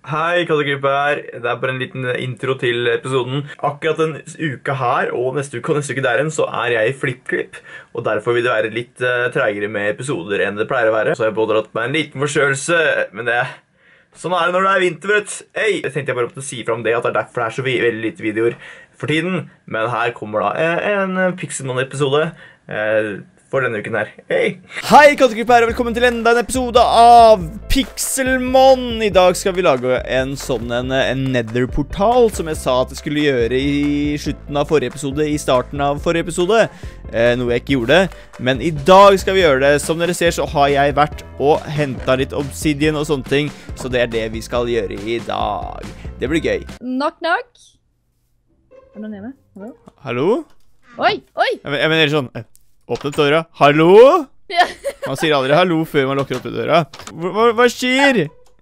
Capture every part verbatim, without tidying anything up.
Hei, Kattekrype her. Det er bare en liten intro til episoden. Akkurat den uka her, og neste uke og neste uke der igjen, så er jeg i FlippKlipp. Og derfor vil det være litt uh, tregere med episoder enn det pleier å være. Så jeg har pådratt meg en liten forstørrelse, men det sånn er det når det er vinter, vet du. Hei! Jeg tenkte jeg bare å si fra om det, at det er derfor det er så veldig lite videoer for tiden. Men her kommer da en Pixelmon-episode for denne uken her. Hei! Hei, Kattekrype her, og velkommen til enda en episode av Pixelmon. I dag skal vi lage en sånn en, en Nether-portal, som jeg sa at jeg skulle gjøre i slutten av forrige episode, i starten av forrige episode. Eh, noe jeg ikke gjorde. Men i dag skal vi gjøre det. Som dere ser så har jeg vært og hentet litt obsidian og sånne ting, så det er det vi skal gjøre i dag. Det blir gøy. Knock, knock. Er det noen hjemme? Hallo? Hallo? Oi, oi! Jeg, jeg mener sånn... Åpne døra. Hallo? Ja. Man sier aldri hallo før man lukker opp døra. Hva, hva, hva skjer?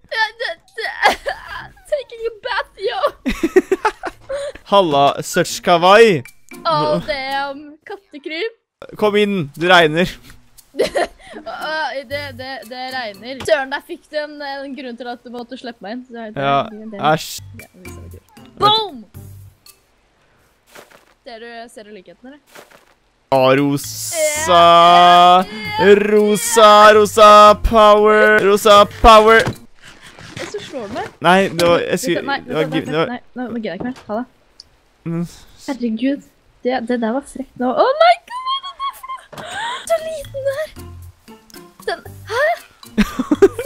Taking a bath, yo! Halla, such kawaii. Oh, damn. Kattekryp. Kom inn, det regner. uh, det, det, det regner. Søren, der fikk du en, en grunn til at du måtte slippe meg inn. Så det, ja, det, æsj. Ja, boom! Ser du, ser du likheten, eller? Ah, rosa, rosa, rosa power, rosa power. Jeg så slår du meg. Nei, det var, jeg skulle, nei, det var, nei, nei, nei, nå gidder jeg ikke mer. Ha det. Herregud, det, det der var frekt nå. Å nei, hva er det der for noe? Så liten der. Den, hæ?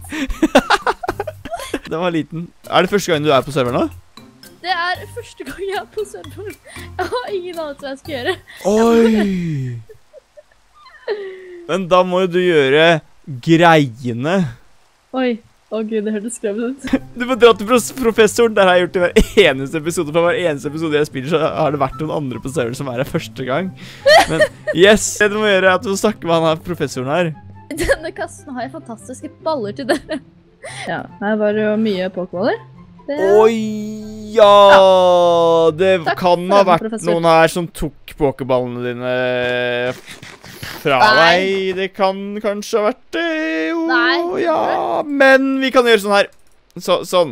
What? Den var liten. Er det første gang du er på serveren nå? Det er første gang jeg er på serveren. Jeg har ingen annet hva jeg skal gjøre. Oi! Men da må jo du gjøre greiene. Oi. Å gud, det hørtes skremmende ut. Du må dra til professoren. Der har jeg gjort i hver eneste episode. For hver eneste episode jeg spiller, så har det vært noen andre på serveren som er her første gang. Men yes, det du må gjøre er at du må snakke med han her professoren her. I denne kassen har jeg fantastiske baller til dere. Ja, her var det jo mye Pokémoner. Det... Oi, ja, ja. Det Takk kan ha vært professor. Noen her som tok pokéballene dine fra Nei. deg. Det kan kanskje ha vært det, jo, Nei. ja. Men vi kan gjøre sånn her. Så, sånn.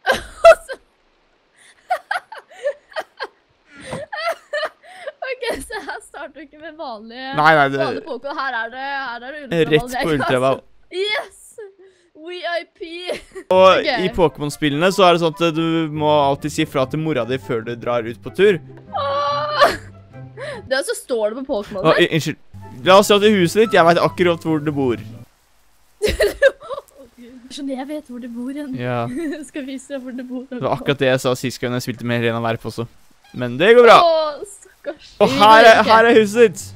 Ok, så her starter vi ikke med vanlige, nei, nei, det... vanlige Pokémon. Her er det, her er det ultraball. Rett på ultraball. Yes! V I P! Og okay. I Pokémon-spillene så er det sånn at du må alltid si fra til mora di før du drar ut på tur. Ah! Det er så står det på Pokémon. Oh, unnskyld. La oss dra til huset ditt. Jeg vet akkurat hvor du bor. Skjønner, jeg vet hvor du bor igjen. Ja. Jeg skal vise deg hvor du bor. Det var akkurat det jeg sa sist gang jeg spilte med Helena Verp også. Men det går bra. Åh, stakkars. Og her er, her er huset ditt.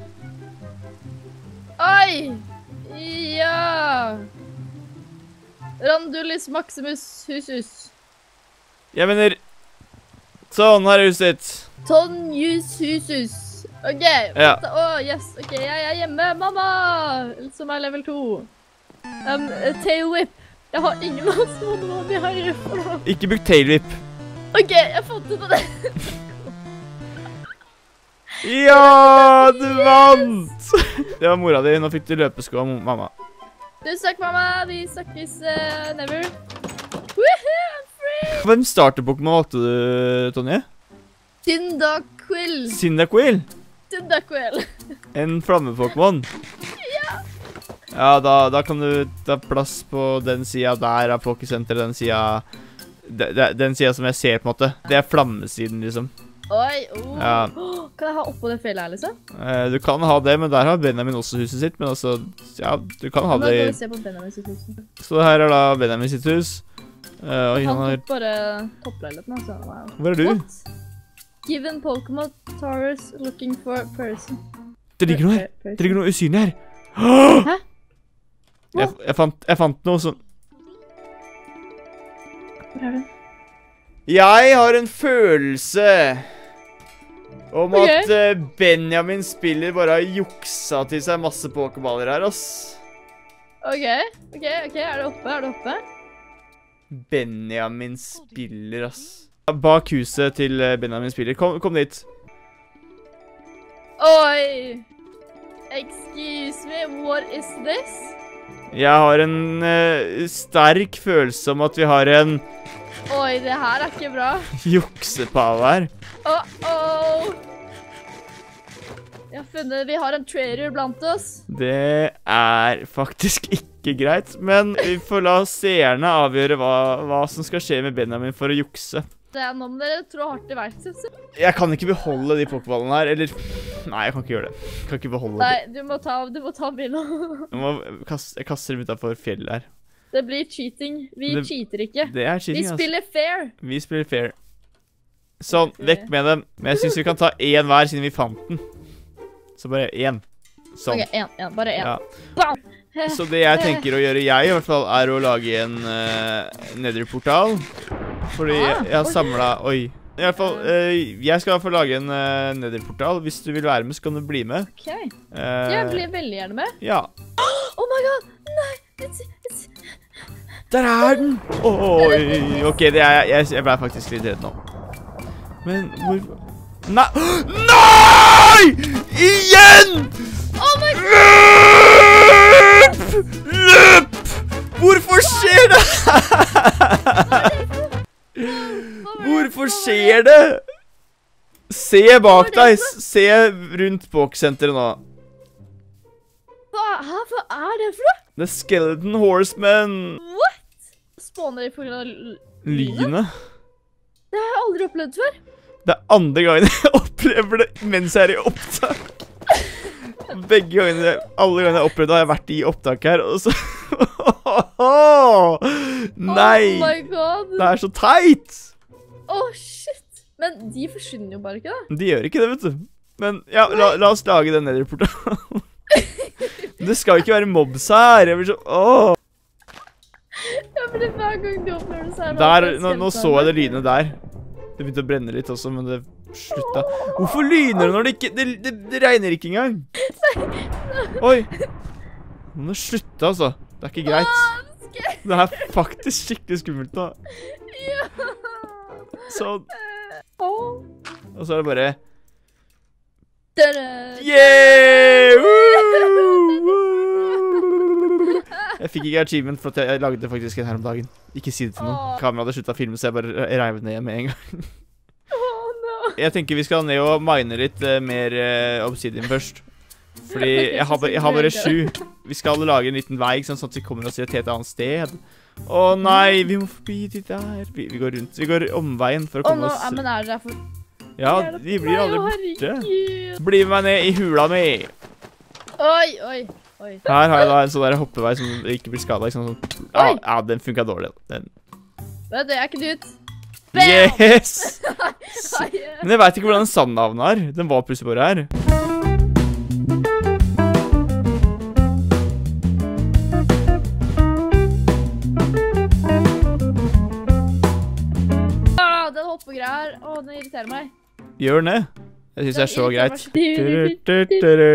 Oi! Ja! Randulis Maximus Husus. Jeg mener... Sånn, her er huset ditt. Tonjus Husus. Ok, ja. Åh, yes, ok, jeg er hjemme, mamma! Som er level to. Um, tail whip. Jeg har ingen ansvar hva de har gjort for noe. Ikke bruk tail whip. Ok, jeg fant ut av det. Ja, du vant! Det var mora di, nå fikk du løpesko av mamma. Tusen takk, mamma. Vi snakkes uh, never. Woohoo, I'm free! Hvem starter-Pokémon valgte du, Tonje? Cyndaquil. Cyndaquil? Cyndaquil. En flamme-Pokémon? Ja. Ja, da, da kan du ta plass på den siden der av Pokésenteret, den siden... De, de, den siden som jeg ser på en måte. Det er flammesiden, liksom. Oi, oh. Ja. Oh, kan jeg ha oppå det fjellet her, liksom? Eh, du kan ha det, men der har Benjamin også huset sitt. Men altså, ja, du kan ha men det i... Da går vi se på Benjamin sitt hus. Så her er da Benjamin sitt hus. Uh, han han har... tok bare toppleiligheten, altså. Wow. Hvor er du? What? Given Pokémon Taurus looking for person. Det ligger noe her. Det ligger noe usynlig her. Hæ? Jeg, jeg, fant, jeg fant noe sånn... Hvor er det? Jeg har en følelse om okay. at uh, Benjamin spiller bare har juksa til seg masse pokerballer her, ass. Ok, ok, ok. Er det oppe? Er det oppe? Benjamin spiller, ass. Bak huset til uh, Benjamin spiller. Kom, kom dit. Oi! Excuse me, what is this? Jeg har en uh, sterk følelse om at vi har en Oi, det her er ikke bra. Juksepave her. Uh-oh. Jeg har funnet, vi har en traitor blant oss. Det er faktisk ikke greit, men vi får la seerne avgjøre hva, hva som skal skje med Benjamin for å jukse. Det er nå må dere trå hardt i verktøy. Jeg kan ikke beholde de pokeballene her, eller... Nei, jeg kan ikke gjøre det. Jeg kan ikke beholde Nei, du må ta, du må ta bilen. Jeg må kaste, jeg kaster dem utenfor fjellet her. Det blir cheating. Vi Det- cheater ikke. Det er cheating, Vi altså. spiller fair. Vi spiller fair. Sånn, vekk med dem. Men jeg synes vi kan ta en hver siden vi fant den. Så bare en. Sånn. Ok, en, en, bare en. Ja. Bam! Så det jeg tenker å gjøre jeg, i hvert fall, er å lage en uh, netherportal. Fordi Ah, jeg, jeg har oi. samlet... Oi. I hvert fall, uh, jeg skal i hvert fall lage en uh, netherportal. Hvis du vil være med, så kan du bli med. Ok, Uh, jeg blir veldig gjerne med. Ja. Oh my god, nei! It's, it's... Der er den! Oi, ok, det er, jeg, jeg ble faktisk litt redd nå. Men hvor... Nei! Nei! Igjen! Oh my god! Løp! Løp! Hvorfor skjer det? Hvorfor skjer det? Se bak deg. Se rundt Pokécenteret nå. Hva, hæ, hva er det for noe? The Skeleton Horseman. What? Spåner de på grunn av l- Lynet. Det har jeg aldri opplevd før. Det er andre gangen jeg opplever det mens jeg er i opptak. Begge gangene, alle gangene jeg opplevde det, har jeg vært i opptak her, og så... Nei! Oh my god. Det er så teit! Oh shit. Men de forsvinner jo bare ikke da. De gjør ikke det, vet du. Men ja, la, la oss lage den netherportalen. Det skal jo ikke være mobs her. Jeg blir så... Åh! Ja, for det er hver gang du opplever det så er det Der, alltid nå, nå skremt så av jeg det meg. lynet der. Det begynte å brenne litt også, men det slutta. Hvorfor lyner det når det ikke... Det, det, det regner ikke engang. Oi. Nå må det slutte, altså. Det er ikke greit. Åh, skremt. Det er faktisk skikkelig skummelt nå. Ja. Sånn. Åh. Og så er det bare... Dere. Yeah! Woo! Jeg fikk ikke achievement for at jeg lagde faktisk en her om dagen. Ikke si det til noen. Åh. Kameraet hadde sluttet å filme, så jeg bare reiv ned med en gang. Oh no. Jeg tenker vi skal ned og mine litt uh, mer uh, obsidian først. Fordi jeg har, ba- jeg har bare sju. Vi skal lage en liten vei, sånn at vi kommer oss til et helt annet sted. Å nei, vi må forbi de der. Vi, vi går rundt. Vi går omveien for å Åh komme nå, oss... ja, men er det der for... Ja, Er det de for blir meg? aldri Å, borte. herregud. Bli med meg ned i hula mi. Oi, oi, oi. Her har jeg da en sånn der hoppevei som ikke blir skadet. Sånn, sånn. Ja, Oi. ja, den funket dårlig. Den. Vet du, jeg er ikke ut. Bam! Yes! Ai, Men jeg vet ikke hvordan sandhavnen er. Den var plutselig bare her. ah, den hoppegreia her. Åh, den irriterer meg. Gjør den det? Jeg synes det er så greit.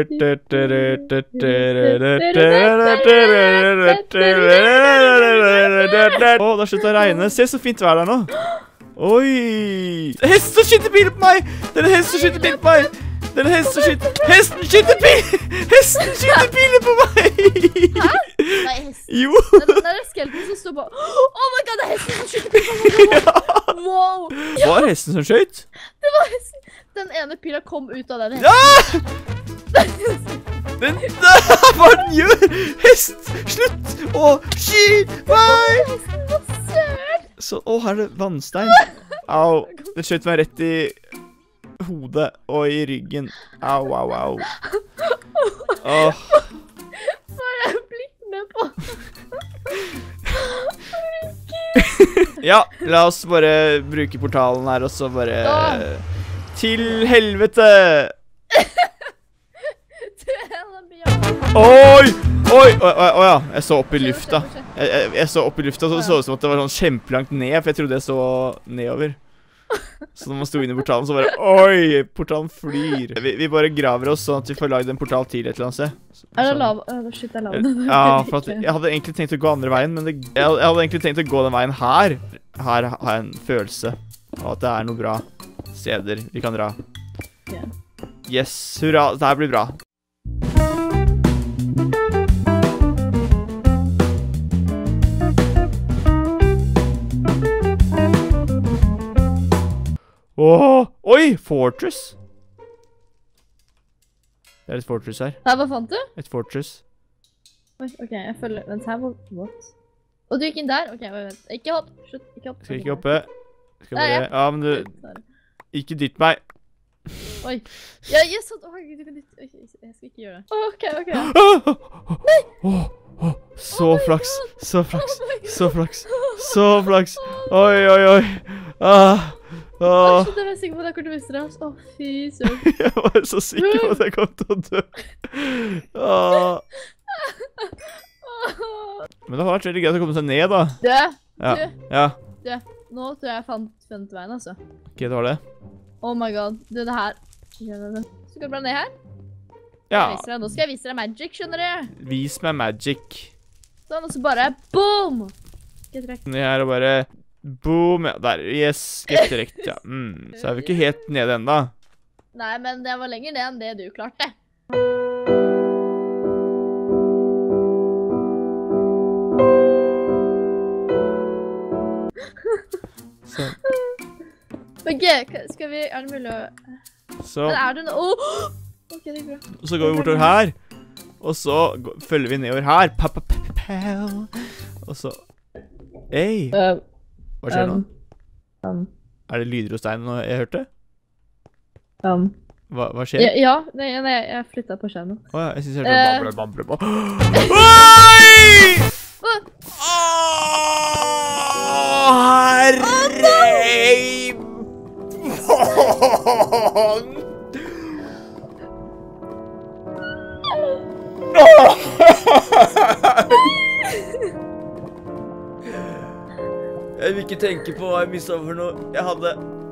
Åh, det har sluttet å regne. Se så fint vær der nå. Oi! Det er hesten som skyter pil på meg! Det er en hest som skyter pil på meg! Det er en hest som skyter... Hesten skyter pil! Hesten skyter piler på meg! Nei, hesten. Jo! Den, den der skeletten som står på. Oh my god, det er hesten som skyter pil på meg. Wow. Var det hesten som skjøt? Det var hesten. Den ene pila kom ut av den hesten. Ja! Den... Hva den gjør? Hest! Slutt å skyte meg! Hesten var søren. Så, å, her er det vannstein. Au, det skjøt meg rett i hodet og i ryggen. Au, au, au. Åh, Hva har jeg blitt med på? ja, la oss bare bruke portalen her, og så bare... Åh. Til helvete! Oi! Oi! Oi, oi, oi, oi, ja. Jeg så opp i lufta. Jeg, jeg, jeg så opp i lufta, så det så ut som at det var sånn kjempelangt ned, for jeg trodde jeg så nedover. Så når man sto inn i portalen, så bare, oi, portalen flyr. Vi, vi bare graver oss sånn at vi får lagd en portal til et eller annet sted. Er det lav? Uh, shit, det er lav. Ja, for at jeg hadde egentlig tenkt å gå andre veien, men det, jeg, jeg hadde egentlig tenkt å gå den veien her. Her har jeg en følelse av at det er noe bra steder vi kan dra. Ja. Yes, hurra, det her blir bra. Oi, fortress. Det er et fortress her. Her, hva fant du? Et fortress. Oi, ok, jeg følger... Vent, her var... What? Og du gikk inn der? Ok, vent. Ikke hopp. Slutt, ikke hopp. Skal ikke hoppe. Skal Der, bare... ja. Ja, men du... Ikke dytt meg. Oi. Ja, yes, å, herregud, du kan dytte. Ok, jeg skal ikke gjøre det. Ok, ok. Nei! Oh, oh, så flaks, så flaks, så flaks, så flaks. Oi, oi, oi. Ah, Å, ah. shit, jeg var sikker på at jeg kunne miste det. Å, fy søren. Jeg var så sikker på at jeg kom til å dø. Ah. Men det har vært veldig gøy å komme seg ned, da. Du, Ja, du, ja. du. Nå tror jeg jeg fant, fant veien, altså. Ok, det var det. Oh my god. Du, det her. Skal du bare ned her? Ja, Jeg viser deg. Nå skal jeg vise deg magic, skjønner du? vis meg magic. Sånn, og så bare boom! Skal jeg trekke? Ned her og bare boom, ja, der, yes, get direkt, ja. Mm. Så er vi ikke helt nede enda. Nei, men det var lenger ned enn det du klarte. Så, Ok, ka- skal vi... Er det mulig å... så, Men er det noe... Åh! Ok, det er bra. så går vi bortover her. Og så går, følger vi nedover her. Pa, pa, pa, pa, pa. Og så... Ei, Uh, hva skjer nå? um, Er det lyder hos deg nå jeg hørte? um. Hva, hva skjer? Ja, ja nei, nei, jeg flyttet på skjermen. Åja, jeg synes jeg Eh. hørte bamble, bamble, bamble. Oi! Åh! Herre! Jeg vil ikke tenke på hva jeg mistet for noe. Jeg hadde...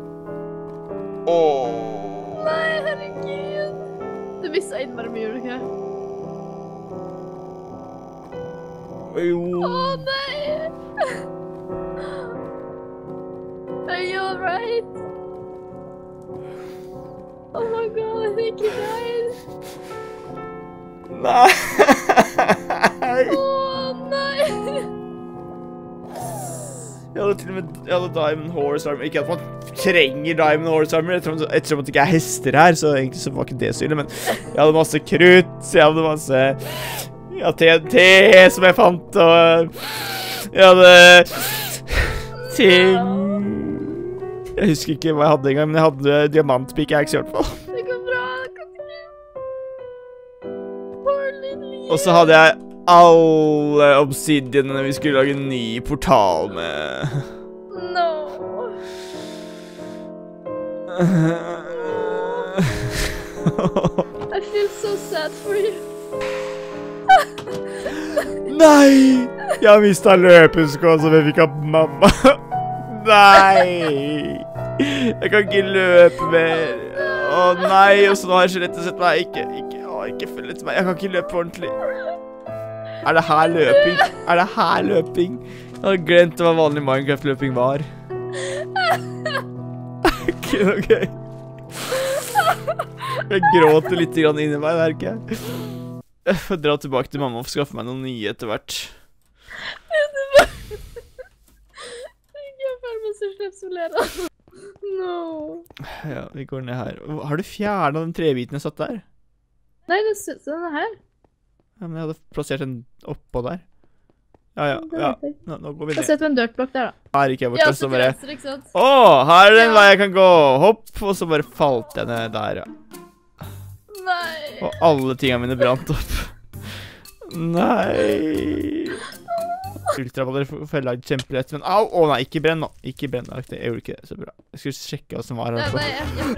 Åh. Nei, herregud. Du mistet innmari mye, gjorde du ikke? Jo. Åh, nei! Are you alright? Oh my god, I think you died. Nei. Åh, nei! Jeg hadde til og med jeg hadde Diamond Horse Armor. Ikke at man trenger Diamond Horse Armor, ettersom, ettersom at det ikke er hester her, så egentlig så var ikke det så ille, men jeg hadde masse krutt, jeg hadde masse ja, T N T som jeg fant, og jeg hadde ting. Jeg husker ikke hva jeg hadde engang, men jeg hadde diamantpickaxe i hvert fall. Det går bra, det går ikke. Poor little Og så hadde jeg alle obsidianene vi skulle lage en ny portal med. No. I feel so sad for you. Nei! Jeg har mistet løpesko som jeg fikk av mamma. Nei! Jeg kan ikke løpe mer. Å nei, og så nå har jeg skjelettet sett meg. Ikke, ikke, å, ikke følg etter meg. Jeg kan ikke løpe ordentlig. Er det her løping? Er det her løping? Jeg hadde glemt hva vanlig Minecraft-løping var. Ikke noe gøy. Jeg gråter litt grann inni meg, merker jeg. Jeg får dra tilbake til mamma og skaffe meg noen nye etter hvert. Jeg er ferdig med å slipsolere. No. Ja, vi går ned her. Har du fjernet den trebiten jeg satt der? Nei, det er den her. Ja, men jeg hadde plassert den oppå der. Ja, ja, ja. Nå, nå går vi Jeg ned. setter en dirtblock der, da. Her gikk jeg bort, Ja, og så så til bare... venstre, ikke sant? Åh, her er det en Ja. vei jeg kan gå. Hopp, og så bare falt jeg ned der, ja. Nei. Og alle tingene mine brant opp. Nei. Ultraballer får jeg lagd kjempelett, men au, å nei, ikke brenn nå. Ikke brenn, jeg gjorde ikke det, så bra. Jeg skulle sjekke hva som var Nei, her. nei, jeg, jeg,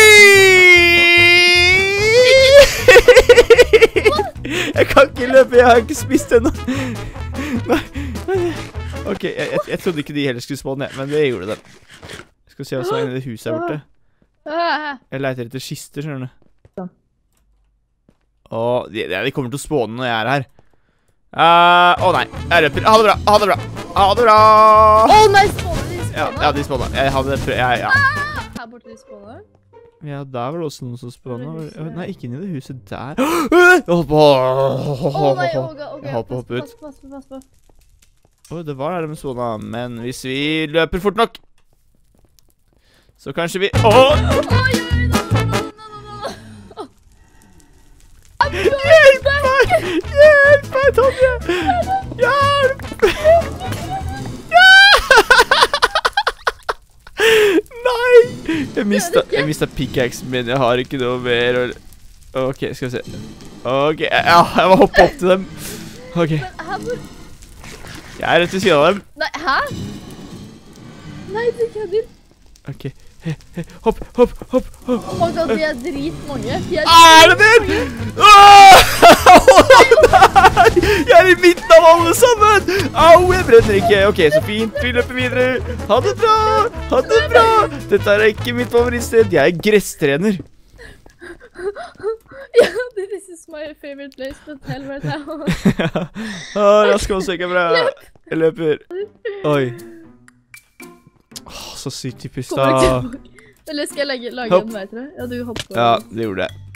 Jeg kan ikke løpe, jeg har ikke spist ennå. Nei, nei. Ok, jeg, jeg, jeg trodde ikke de heller skulle spåne ned, men det gjorde den. Jeg skal se hva som er inne i det huset her borte. Ah, Jeg leter etter kister, skjønner du. Sånn. Åh, de, de kommer til å spåne når jeg er her. Uh, Åh nei, jeg røper. Ha det bra, ha det bra. Ha det bra. Å nei, spåner de spåner? Ja, ja, de spåna. Jeg hadde prøvd, jeg, ja. Her borte de spåner? Ja, der var det også noen som spåna. Nei, ikke inni det huset der. Jeg holdt på. Å nei, Olga, ok. Jeg holdt på å hoppe ut. Pass, pass, pass, pass, pass. Åh, det var der de spåna, men hvis vi løper fort nok, Så kanskje vi... Åh! Hjelp meg! Hjelp meg, Tonje! Hjelp! Nei! Jeg mistet, jeg mistet pickaxen min. Jeg har ikke noe mer. Ok, skal vi se. Ok, ja, jeg må hoppe opp til dem. Ok. Jeg er rett ved siden av dem. Nei, hæ? Nei, du kødder. Ok, he, he, hopp, hopp, hopp, hopp. Oh my god, de er dritmange. De er Er det det? Åh! Nei! Jeg er i midten av alle sammen! Au, jeg brenner ikke. Ok, så fint. Vi løper videre. Ha det bra! Ha det bra! Dette er ikke mitt favorittsted. Jeg er gresstrener. Ja, this is my favorite place to tell right now. Åh, rask og sikker bra. Jeg løper. Oi. Åh, så sykt typisk da. Eller skal jeg lage, lage en vei til deg? Ja, du hopper. Ja, det gjorde jeg.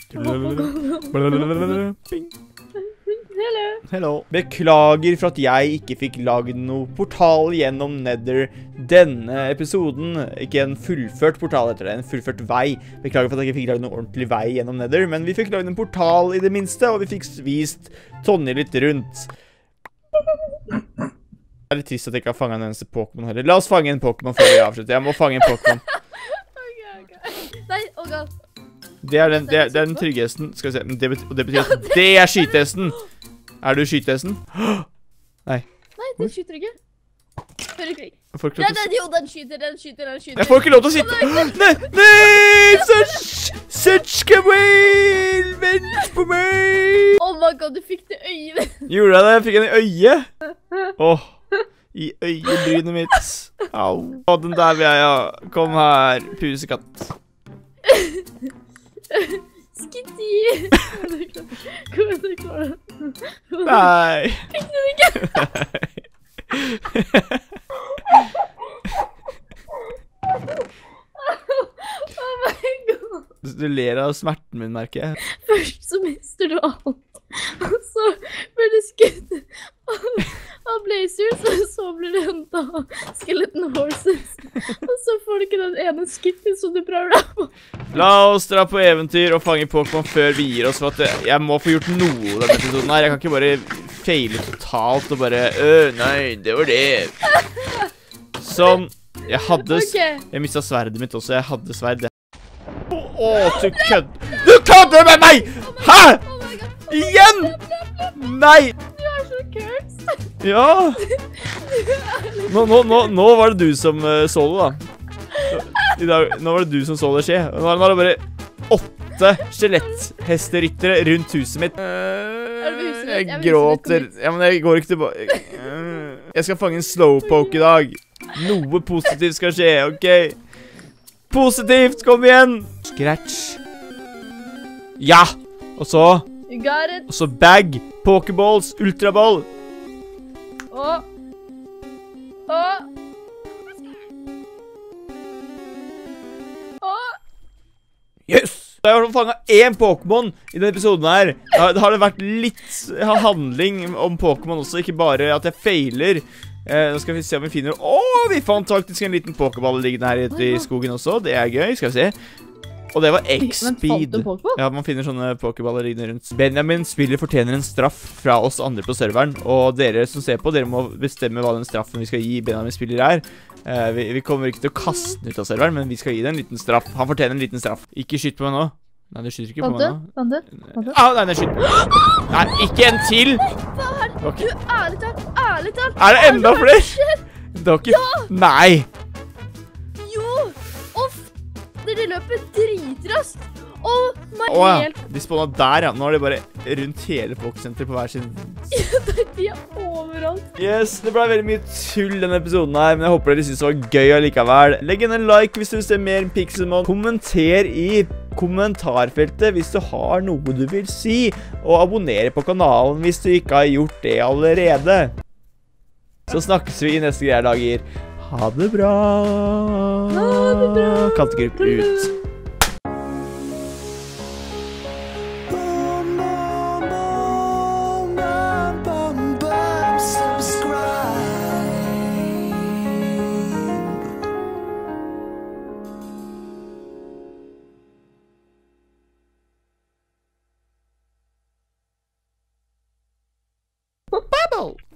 Hello. Hello. Beklager for at jeg ikke fikk lagd noe portal gjennom Nether denne episoden. Ikke en fullført portal etter det, en fullført vei. Beklager for at jeg ikke fikk lagd noe ordentlig vei gjennom Nether, men vi fikk lagd en portal i det minste, og vi fikk vist Tonje litt rundt. Det er litt trist at jeg ikke har fanget en eneste Pokémon heller. La oss fange en Pokémon før vi avslutter. Jeg må fange en Pokémon. Ok, ok. Nei, oh god. Det er den, det er, det er den tryggehesten. Skal vi se, men det betyr, og det betyr at det er skytehesten. Er du skytehesten? Nei. Nei, den skyter ikke. Hører ikke. Jeg får ikke Ja, lov til å den, jo, den skyter, den skyter, den skyter. Jeg får ikke lov til å sitte. Nei, nei, Such, Such, come away, vent på meg. Oh my god, du fikk det øyet. Gjorde jeg det? Jeg fikk en i øyet. Åh, i øyebrynet mitt. Au. Å, den der vil jeg ha. Kom her, pusekatt. Skitty. Kom igjen, du klarer det. Nei. Fikk du ikke? Oh my god. Du ler av smerten min, merker jeg. Først så mister du alt. Og så blir du skutt av, av Blazers, og så blir du hentet av Skeleton Horses. Og så får du ikke den ene skitten som du prøver deg på. La oss dra på eventyr og fange Pokémon før vi gir oss, for at jeg må få gjort noe i denne episoden her. Jeg kan ikke bare feile totalt og bare, øh, nei, det var det. Sånn, jeg hadde, Ok. jeg mistet sverdet mitt også, jeg hadde sverd. Åh, du kødder, du kødder med meg! Hæ? Oh my god. Igjen! Nei! Du er så cursed. Ja! Nå, nå, nå, nå var det du som uh, så det, da. I dag, nå var det du som så det skje. Nå var det bare åtte skjeletthesteryttere rundt huset mitt. Er du huset ditt? Jeg Jeg vil gråter. huset ditt. Ja, men jeg går ikke tilbake. Jeg skal fange en slowpoke i dag. Noe positivt skal skje, ok? Positivt, kom igjen! Scratch. Ja! Og så... You got it. Og så bag, pokeballs, ultraball. Og... Og... Og... Yes! Jeg har fanget én Pokémon i denne episoden her. Da har det vært litt handling om Pokémon også, ikke bare at jeg feiler. Eh, nå skal vi se om vi finner... Åh, vi fant faktisk en liten Pokéball liggende her ute i skogen også. Det er gøy, skal vi se. Og det var X-Speed. Ja, man finner sånne pokerballer liggende rundt. Benjamin spiller fortjener en straff fra oss andre på serveren. Og dere som ser på, dere må bestemme hva den straffen vi skal gi Benjamin spiller er. Uh, vi, vi kommer ikke til å kaste den ut av serveren, men vi skal gi den en liten straff. Han fortjener en liten straff. Ikke skyt på meg nå. Nei, du skyter ikke på meg nå. Vande, vande. Ah, nei, nei, skyt. Nei, ikke en til. Hva er det? Okay. Du, ærlig talt, ærlig talt. Er det enda flere? Det var ikke... Ja. Nei. Jo. Off. Dere løper dritraskt. Oh my Åh, ja. helt. De spåna der, ja. Nå er de bare rundt hele Pokécenter på hver sin... De er overalt. Yes, det ble veldig mye tull denne episoden her, men jeg håper dere synes det var gøy allikevel. Legg inn en like hvis du vil se mer Pixelmon. Kommenter i kommentarfeltet hvis du har noe du vil si, og abonner på kanalen hvis du ikke har gjort det allerede. Så snakkes vi i neste greie dager. Ha det bra. Ha det bra. Kattegruppe ut. Wow!